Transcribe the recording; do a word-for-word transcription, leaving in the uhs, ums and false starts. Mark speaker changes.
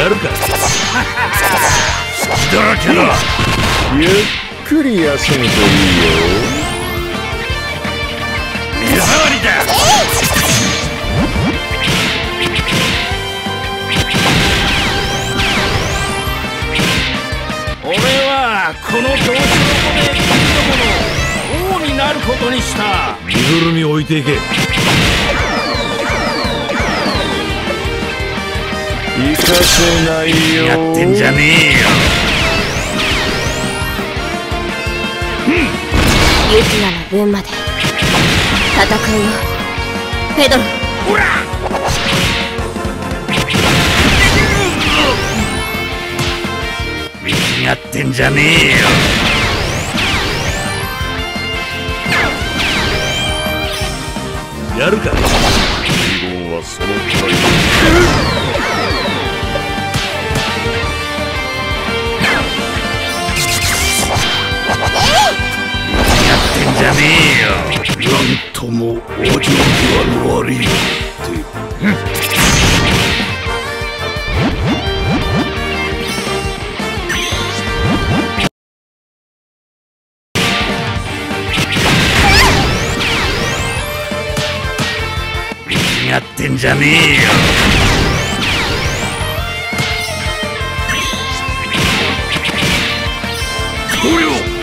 Speaker 1: るか。
Speaker 2: 血だらけだ。
Speaker 3: ゆっくり休むといいよ。
Speaker 2: 目障りだ。
Speaker 1: 俺はこの調子の子で君のもの王になることにした。身ぐるみ置いていけ。
Speaker 3: 行かせないよ。
Speaker 2: やってんじゃねえよ。
Speaker 4: ユキナの分まで戦うよフェドロ。
Speaker 2: ほら見違ってんじゃねえよ。
Speaker 1: やるか。
Speaker 3: 最後はそのくらい。
Speaker 2: やってんじゃねえよ。
Speaker 1: なんともお嬢際の悪いって。
Speaker 2: やってんじゃねえよ。
Speaker 1: これを